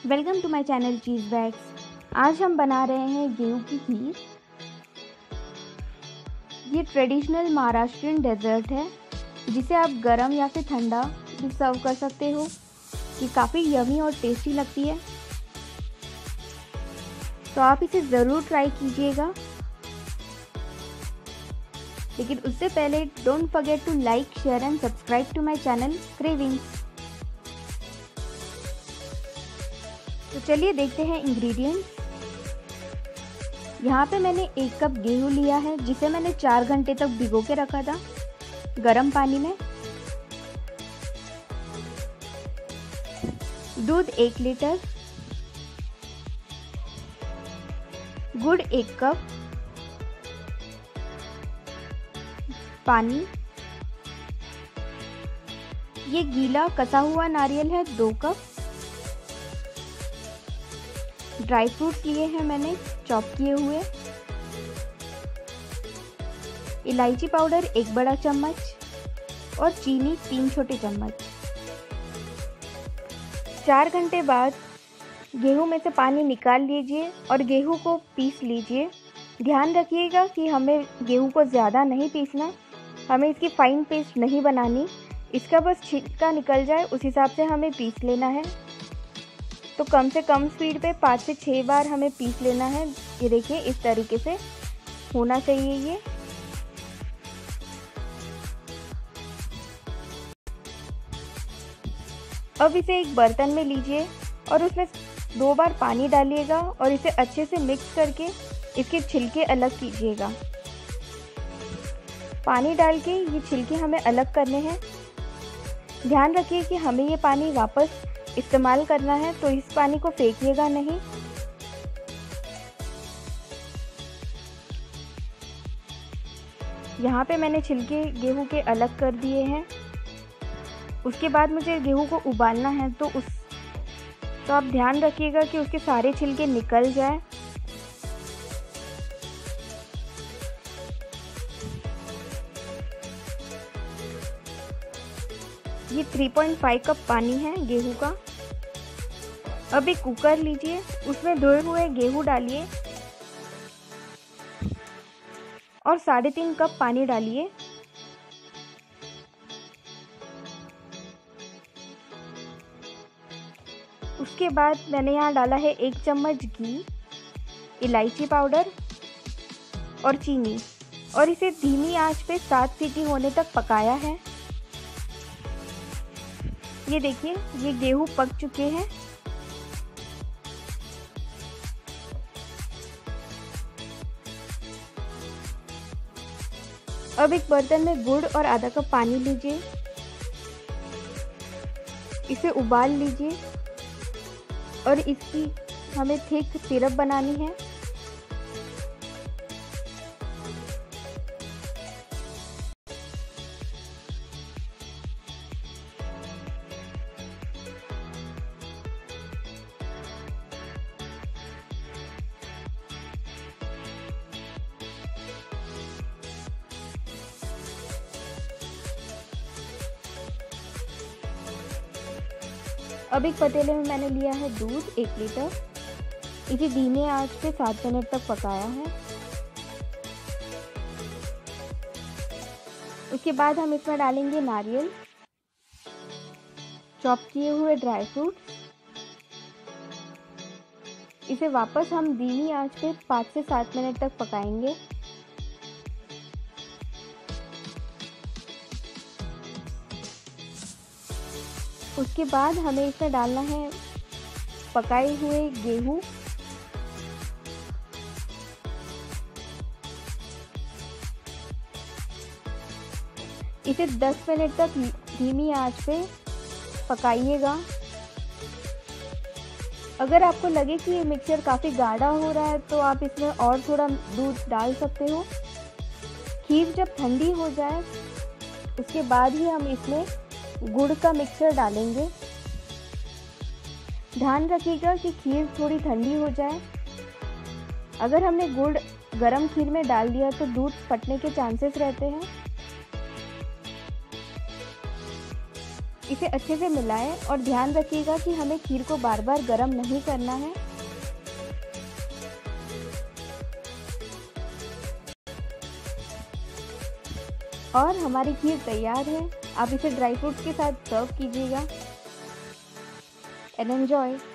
Welcome to my channel cheese bags. आज हम बना रहे हैं गेहूं की खीर। ये ट्रेडिशनल महाराष्ट्रियन डेजर्ट है जिसे आप गरम या फिर ठंडा भी सर्व कर सकते हो। ये काफ़ी यमी और टेस्टी लगती है, तो आप इसे ज़रूर ट्राई कीजिएगा। लेकिन उससे पहले don't forget to like, share and subscribe to my channel cravings. तो चलिए देखते हैं इंग्रेडिएंट्स। यहाँ पे मैंने 1 कप गेहूं लिया है जिसे मैंने 4 घंटे तक भिगो के रखा था गर्म पानी में। दूध 1 लीटर, गुड़ 1 कप, पानी, ये गीला कसा हुआ नारियल है 2 कप, ड्राई फ्रूट्स लिए हैं मैंने चॉप किए हुए, इलायची पाउडर 1 बड़ा चम्मच और चीनी 3 छोटे चम्मच। 4 घंटे बाद गेहूं में से पानी निकाल लीजिए और गेहूं को पीस लीजिए। ध्यान रखिएगा कि हमें गेहूं को ज़्यादा नहीं पीसना, हमें इसकी फाइन पेस्ट नहीं बनानी, इसका बस छिलका निकल जाए उस हिसाब से हमें पीस लेना है। तो कम से कम स्पीड पे 5 से 6 बार हमें पीस लेना है। ये देखिए इस तरीके से होना चाहिए ये। अब इसे एक बर्तन में लीजिए और उसमें 2 बार पानी डालिएगा और इसे अच्छे से मिक्स करके इसके छिलके अलग कीजिएगा। पानी डाल के ये छिलके हमें अलग करने हैं। ध्यान रखिए कि हमें ये पानी वापस इस्तेमाल करना है, तो इस पानी को फेंकिएगा नहीं। यहाँ पे मैंने छिलके गेहूं के अलग कर दिए हैं। उसके बाद मुझे गेहूं को उबालना है, तो आप ध्यान रखिएगा कि उसके सारे छिलके निकल जाए। ये 3.5 कप पानी है गेहूं का। अब एक कुकर लीजिए, उसमें धोए हुए गेहूं डालिए और 3.5 कप पानी डालिए। उसके बाद मैंने यहाँ डाला है 1 चम्मच घी, इलायची पाउडर और चीनी, और इसे धीमी आंच पे 7 सीटी होने तक पकाया है। ये देखिए ये गेहूं पक चुके हैं। अब एक बर्तन में गुड़ और आधा कप पानी लीजिए, इसे उबाल लीजिए और इसकी हमें थिक सिरप बनानी है। अब एक पतीले में मैंने लिया है दूध 1 लीटर, इसे धीमे आंच पे 7 मिनट तक पकाया है। उसके बाद हम इसमें डालेंगे नारियल, चॉप किए हुए ड्राई फ्रूट्स। इसे वापस हम धीमी आंच पे 5 से 7 मिनट तक पकाएंगे। उसके बाद हमें इसमें डालना है पकाए हुए गेहूं। इसे 10 मिनट तक धीमी आंच पे पकाइएगा। अगर आपको लगे कि ये मिक्सचर काफ़ी गाढ़ा हो रहा है तो आप इसमें और थोड़ा दूध डाल सकते हो। खीर जब ठंडी हो जाए उसके बाद ही हम इसमें गुड़ का मिक्सचर डालेंगे। ध्यान रखिएगा कि खीर थोड़ी ठंडी हो जाए। अगर हमने गुड़ गरम खीर में डाल दिया तो दूध फटने के चांसेस रहते हैं। इसे अच्छे से मिलाएं और ध्यान रखिएगा कि हमें खीर को बार बार गर्म नहीं करना है। और हमारी खीर तैयार है। आप इसे ड्राई फ्रूट्स के साथ सर्व कीजिएगा एंड एंजॉय।